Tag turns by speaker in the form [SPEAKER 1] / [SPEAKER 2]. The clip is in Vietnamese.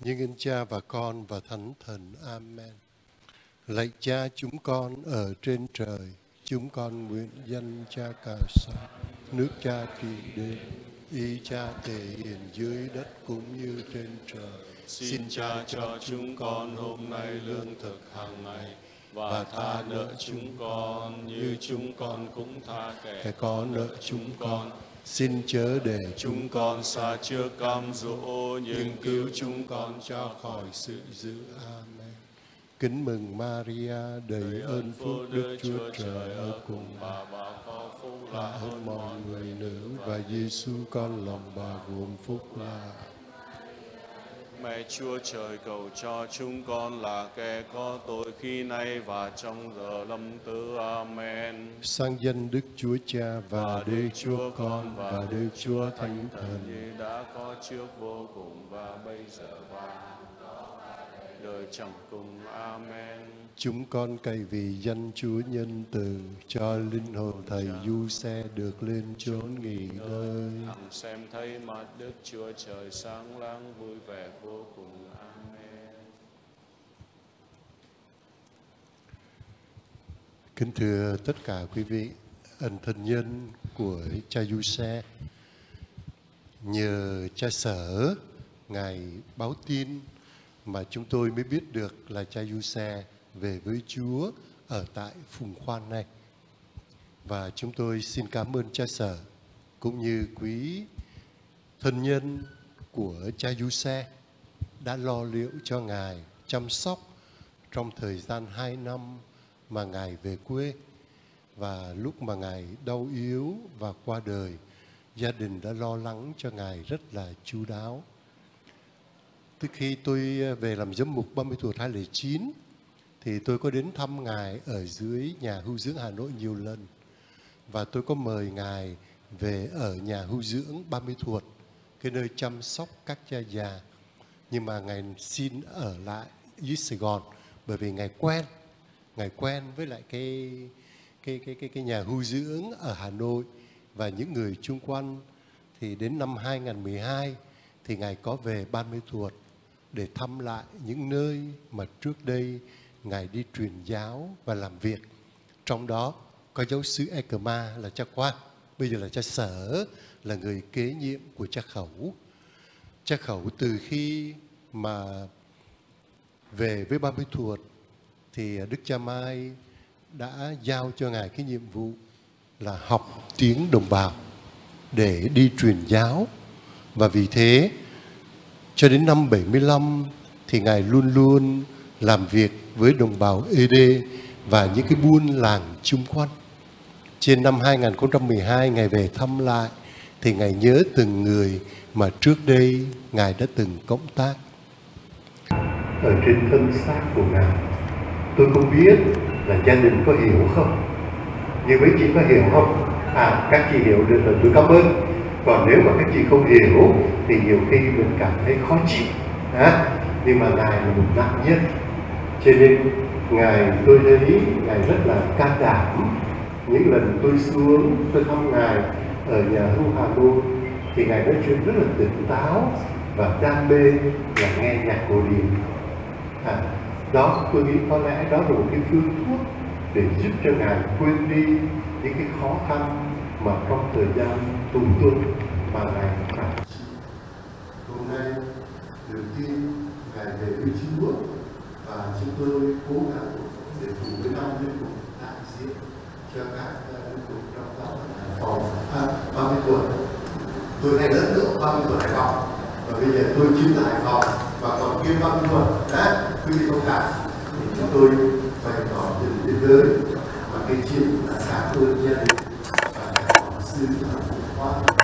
[SPEAKER 1] Nhưng in Cha và Con và Thánh Thần. Amen. Lạy Cha chúng con ở trên trời, chúng con nguyện danh Cha cả sáng, nước Cha trị đến, ý Cha thể hiện dưới đất cũng như trên trời.
[SPEAKER 2] Xin Cha cho chúng con hôm nay lương thực hàng ngày, và tha nợ chúng con như chúng con cũng tha kẻ có nợ chúng con.
[SPEAKER 1] Xin chớ để
[SPEAKER 2] chúng con xa trước cam dỗ, nhưng cứu chúng con
[SPEAKER 1] ra khỏi sự dữ. Amen. Kính mừng Maria, đầy ơn phúc, Đức Chúa Trời ở cùng bà
[SPEAKER 2] có phúc
[SPEAKER 1] là hơn mọi người nữ, và Giêsu con lòng bà gồm phúc là.
[SPEAKER 2] Mẹ Chúa Trời, cầu cho chúng con là kẻ có tội khi nay và trong giờ lâm tử. Amen.
[SPEAKER 1] Sang dân Đức Chúa Cha và Đức Chúa Con và Đức Chúa Thánh Thần,
[SPEAKER 2] như đã có trước vô cùng và bây giờ và đời chẳng cùng. Amen.
[SPEAKER 1] Chúng con cậy vì danh Chúa nhân từ, cho linh hồn thầy Giuse được lên chốn nghỉ ngơi.
[SPEAKER 2] Hằng xem thấy mặt Đức Chúa Trời sáng láng vui vẻ vô cùng. Amen.
[SPEAKER 1] Kính thưa tất cả quý vị, ân thân nhân của cha Giuse, nhờ cha Sở ngài báo tin mà chúng tôi mới biết được là cha Giuse về với Chúa ở tại Phùng Khoan này. Và chúng tôi xin cảm ơn cha Sở cũng như quý thân nhân của cha Giuse đã lo liệu cho ngài, chăm sóc trong thời gian 2 năm mà ngài về quê. Và lúc mà ngài đau yếu và qua đời, gia đình đã lo lắng cho ngài rất là chu đáo. Từ khi tôi về làm giám mục 30 tuổi 2009 thì tôi có đến thăm ngài ở dưới nhà hưu dưỡng Hà Nội nhiều lần. Và tôi có mời ngài về ở nhà hưu dưỡng 30 Thuột, cái nơi chăm sóc các cha già. Nhưng mà ngài xin ở lại dưới Sài Gòn bởi vì ngài quen với lại cái nhà hưu dưỡng ở Hà Nội và những người chung quanh. Thì đến năm 2012 thì ngài có về 30 Thuột để thăm lại những nơi mà trước đây ngài đi truyền giáo và làm việc. Trong đó có giáo sứ Ekema là cha Quang, bây giờ là cha Sở, là người kế nhiệm của cha Khẩu. Cha Khẩu từ khi mà về với 30 Thuột thì Đức Cha Mai đã giao cho ngài cái nhiệm vụ là học tiếng đồng bào để đi truyền giáo. Và vì thế cho đến năm 75 thì ngài luôn luôn làm việc với đồng bào ED và những cái buôn làng chung quanh. Trên năm 2012 ngài về thăm lại thì ngài nhớ từng người mà trước đây ngài đã từng cộng tác. Ở trên thân xác của ngài, tôi không biết là gia đình có hiểu không, nhưng mấy chị có hiểu không? Các chị hiểu được là tôi cảm ơn. Còn nếu mà các chị không hiểu thì nhiều khi mình cảm thấy khó chịu. Nhưng mà ngài là một nạn nhân, cho nên ngài, tôi thấy ngài rất là can đảm. Những lần tôi xuống tôi thăm ngài ở nhà hưu Hà Nội thì ngài nói chuyện rất là tỉnh táo và đam mê là nghe nhạc cổ điển. Đó, tôi nghĩ có lẽ đó là một cái phương thuốc để giúp cho ngài quên đi những cái khó khăn mà trong thời gian tù tuần mà ngài phải. Hôm nay đầu tiên ngài về với Chúa và chúng tôi cố gắng để cùng với năm linh mục đại diện cho các linh mục trong giáo Hải Phòng 30 tuổi. Tôi này lớn nữa 30 tuổi Hải Phòng và bây giờ tôi chính là Hải Phòng và còn kia 30 tuổi. Đấy, quý vị thông cảm thì chúng tôi bày tỏ tình đến giới và cái chuyện là cảm ơn gia đình và sư Phùng Khoan.